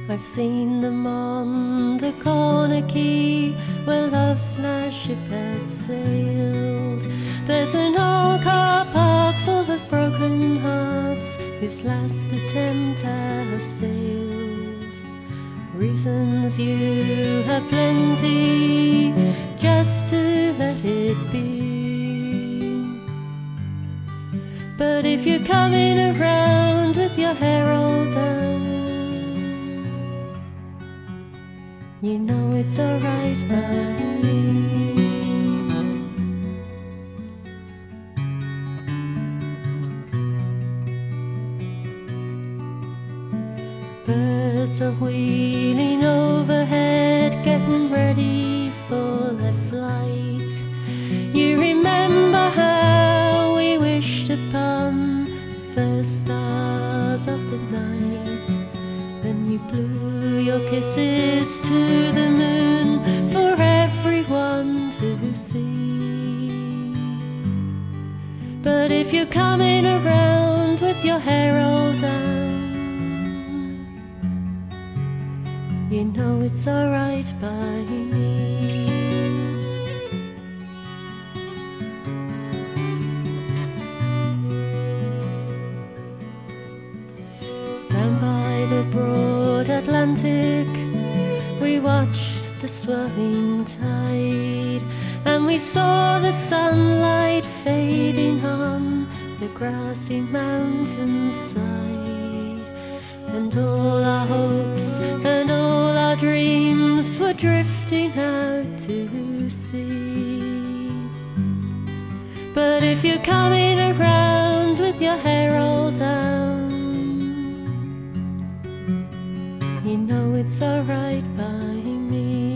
I've seen them on the corner quay where love's last ship has sailed. There's an old car park full of broken hearts whose last attempt has failed. Reasons you have plenty just to let it be. But if you're coming around with your hair all down, you know it's alright by me. Birds are wheeling overhead, getting ready for their flight. You remember how we wished upon the first stars of the night, and you blew your kisses to the moon for everyone to see. But if you're coming around with your hair all down, you know it's alright by me. Down by the broad Atlantic, we watched the swelling tide, and we saw the sunlight fading on the grassy mountainside, and all our hopes and all our dreams were drifting out to sea. But if you're coming around with your hair all down, you know it's alright by me.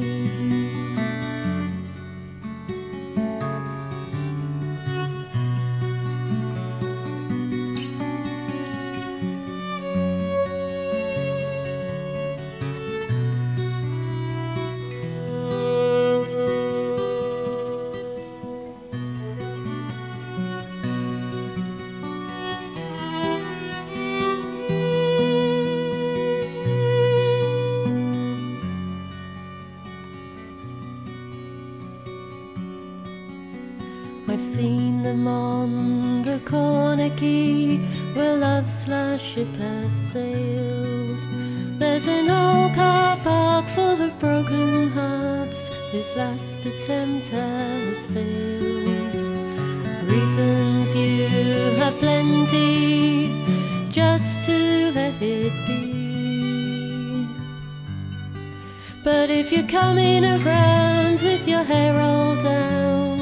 I've seen them on the corner quay where love's last ship has sailed. There's an old car park full of broken hearts whose last attempt has failed. Reasons you have plenty just to let it be. But if you're coming around with your hair all down,